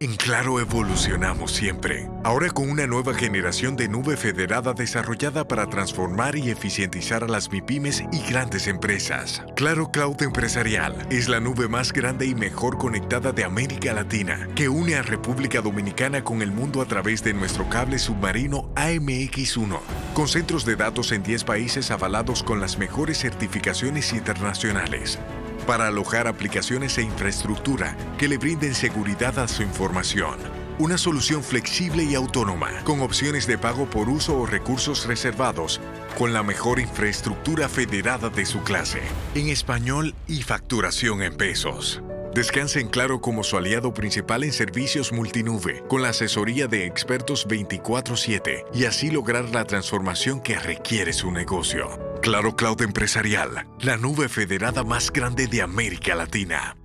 En Claro evolucionamos siempre. Ahora con una nueva generación de nube federada desarrollada para transformar y eficientizar a las MIPYMES y grandes empresas. Claro Cloud Empresarial es la nube más grande y mejor conectada de América Latina, que une a República Dominicana con el mundo a través de nuestro cable submarino AMX1, con centros de datos en 10 países avalados con las mejores certificaciones internacionales, para alojar aplicaciones e infraestructura que le brinden seguridad a su información. Una solución flexible y autónoma, con opciones de pago por uso o recursos reservados, con la mejor infraestructura federada de su clase, en español y facturación en pesos. Descanse en Claro como su aliado principal en servicios multinube, con la asesoría de expertos 24/7 y así lograr la transformación que requiere su negocio. Claro Cloud Empresarial, la nube federada más grande de América Latina.